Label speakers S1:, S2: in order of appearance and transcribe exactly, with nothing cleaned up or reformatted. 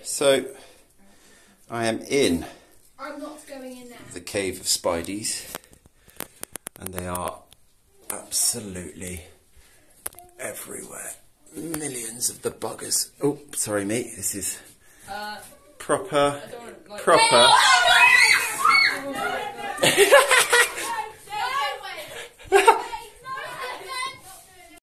S1: So, I am in
S2: I'm not going in there.
S1: the cave of Spideys, and they are absolutely everywhere. Millions of the buggers. Oh, sorry mate, this is
S2: Uh,
S1: proper,
S2: I don't like
S1: proper